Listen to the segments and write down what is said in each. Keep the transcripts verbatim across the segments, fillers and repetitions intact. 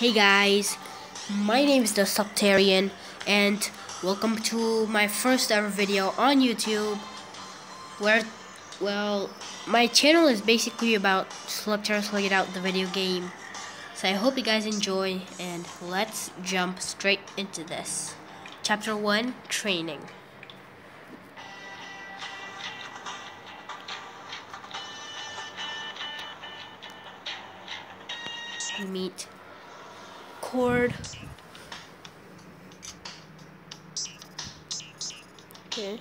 Hey guys, my name is the Subtarian and welcome to my first ever video on YouTube where, well, my channel is basically about Slugterra Slug It Out, the video game. So I hope you guys enjoy and let's jump straight into this. Chapter one, Training. We meet Cord. Okay.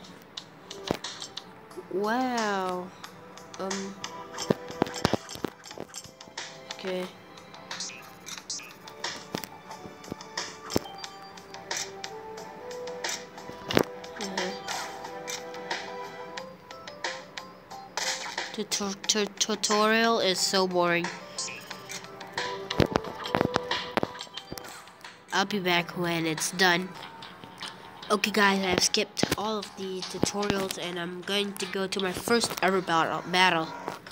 Wow. Um. Okay. The tu tu tutorial is so boring. I'll be back when it's done. Okay guys, I've skipped all of the tutorials and I'm going to go to my first ever battle. battle.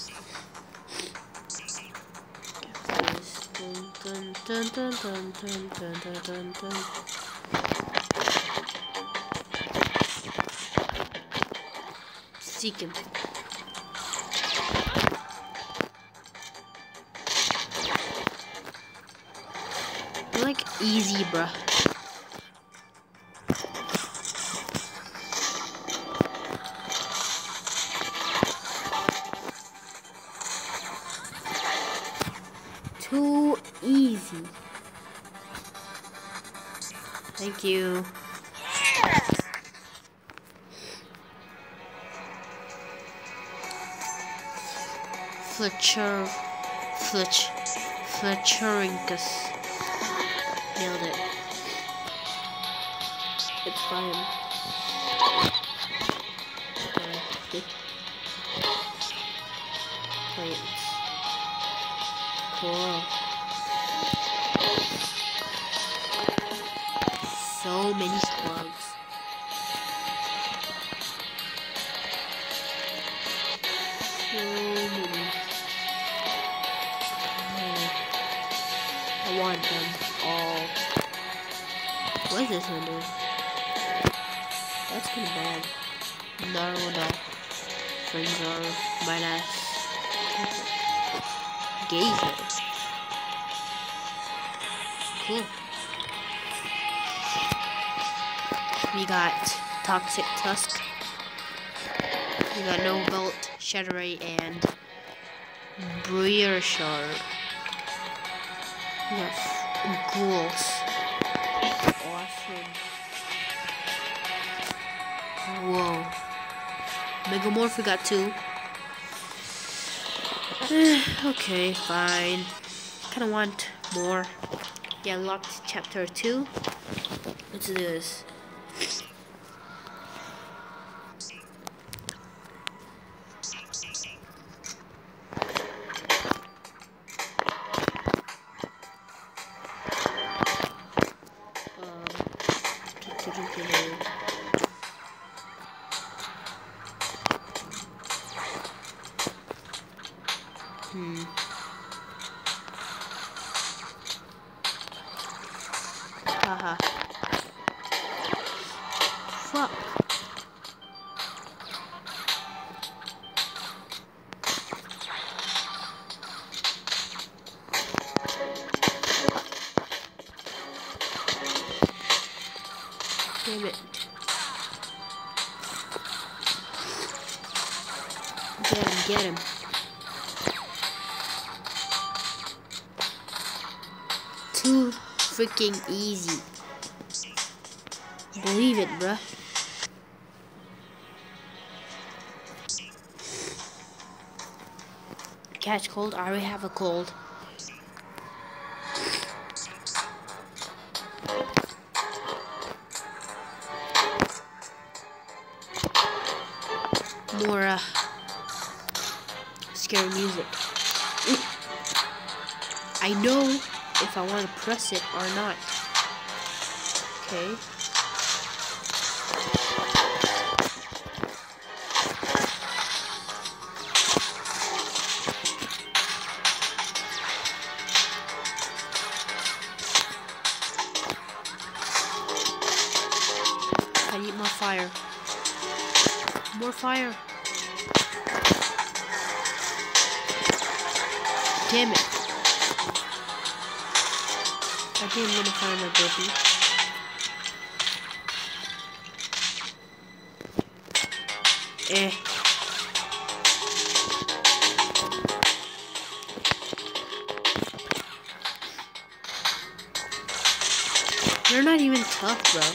Dun, dun, dun, dun, dun, dun, dun, dun, dun. Seek him. Like easy, bruh. Too easy. Thank you. Fletcher, Fletch, Fletcheringus. Nailed it. It's by him. Okay. Plants. Cool. So many slugs. So many. I want them all. What is this one doing? That's kind of bad. Naruto. Friends are my ass. Gazer. Cool. We got Toxic Tusk. We got No Bolt, Shatteray, and Breer Shard. We got Ghouls. Awesome. Whoa. Megamorph, we got two. Okay, fine. Kinda want more. Yeah, unlocked chapter two. Let's do this. Hmm. Haha. Fuck. Damn it. Get him, get him. Too freaking easy. Believe it, bruh. Catch cold? I already have a cold. More uh, scary music. I know if I want to press it or not. Okay. fire. More fire. Damn it. I think I'm gonna fire my baby. Eh. They're not even tough, bro.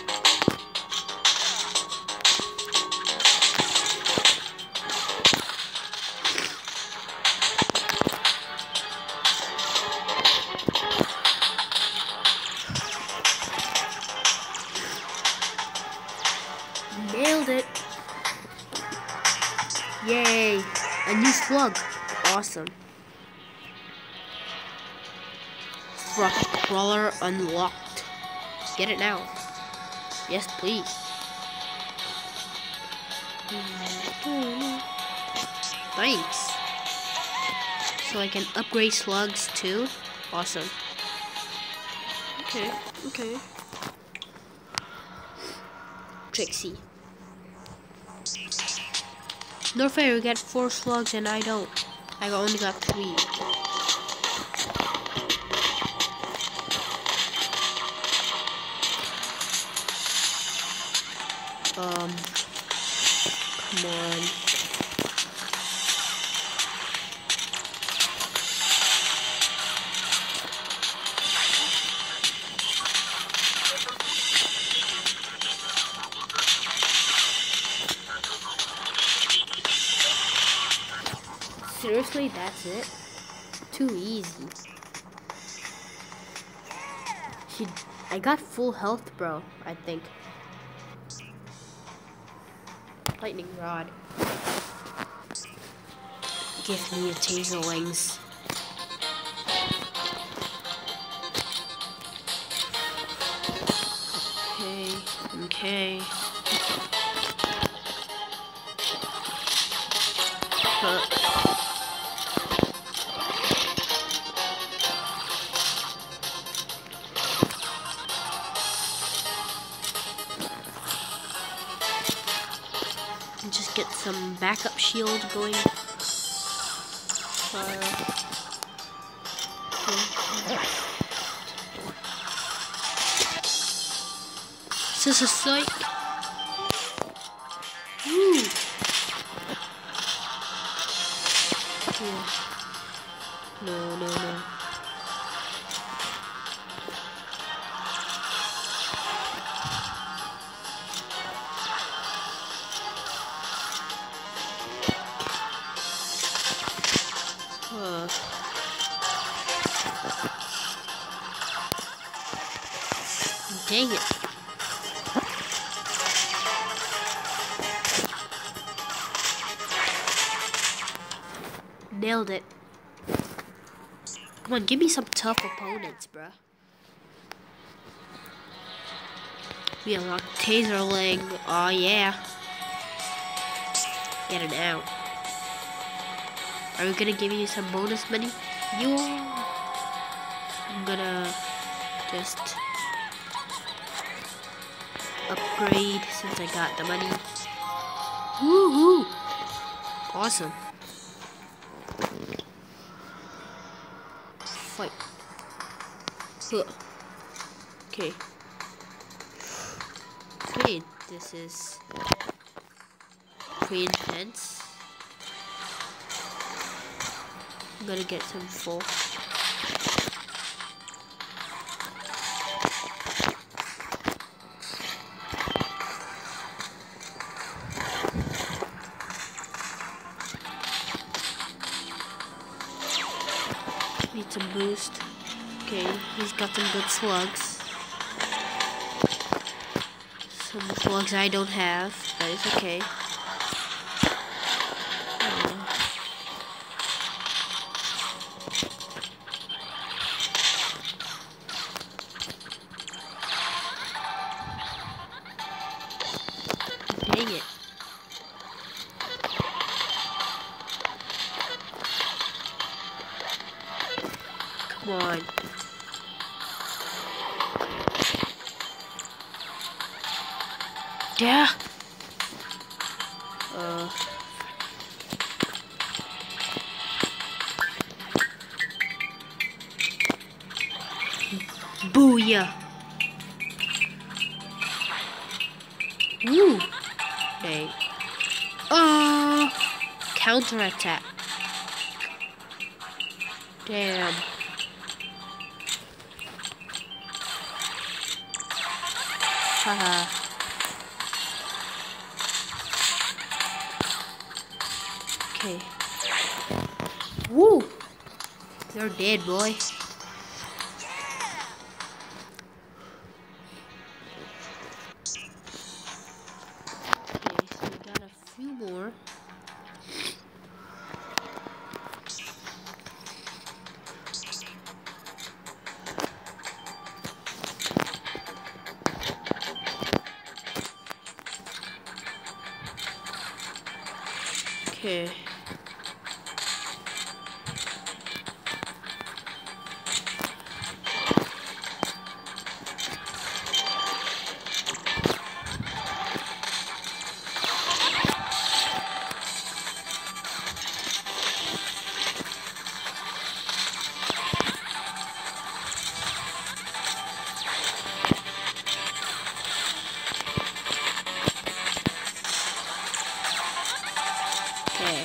Nailed it. Yay. A new slug. Awesome. Frost crawler unlocked. Get it now. Yes, please. Thanks. So I can upgrade slugs too? Awesome. Okay, okay. Trixie. No fair, you get four slugs and I don't. I only got three. Um, come on. Seriously, that's it? Too easy. She, I got full health, bro, I think. Lightning rod. Give me a taser wings. Okay, okay. Huh. Just get some backup shield going. Uh, okay. This is a sight. Woo! Yeah. No, no, no. Uh. Dang it. Nailed it. Come on, give me some tough opponents, bruh. We unlock Taserling. Oh yeah. Get it out. Are we gonna give you some bonus money? You are. I'm gonna just upgrade since I got the money. Woohoo! Awesome. Fight. Huh. Okay. Okay, this is pretty intense. I'm gonna get some full. Need some boost. Okay, he's got some good slugs. Some slugs I don't have. That is okay. Dang it. Come on. there. Uh. Booyah. Woo. Hey. Uh. Counterattack. Damn. Haha. Okay. Woo! You're dead, boy. Okay, so we got a few more. Okay. Okay.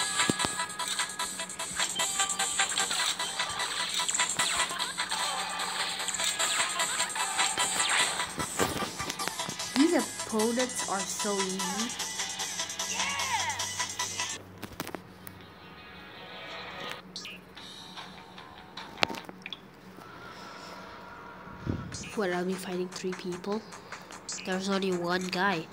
These opponents are so easy. What, I'll be fighting three people? There's only one guy.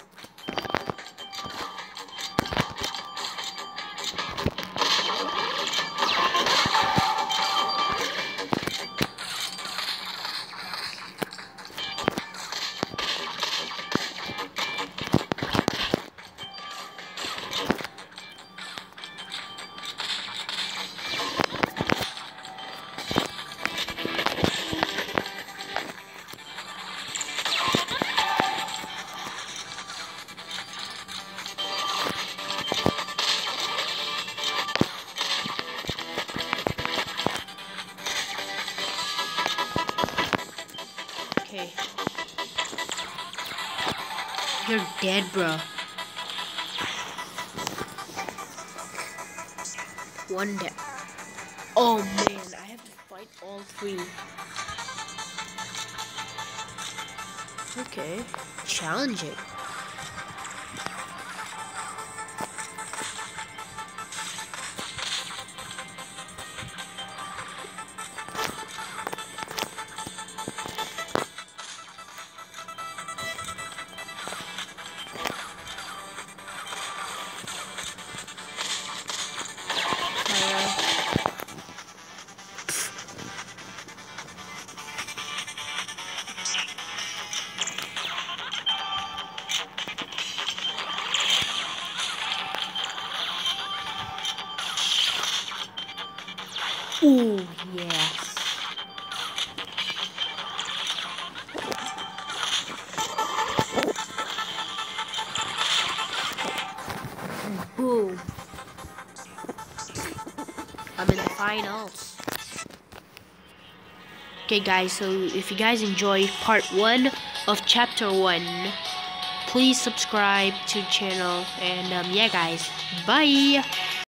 Okay. You're dead, bro. One dead. Oh man, I have to fight all three. Okay. Challenging. Ooh, yes. Boom. I'm in the finals. Okay guys, so if you guys enjoy part one of chapter one, please subscribe to the channel, and um, yeah guys, bye.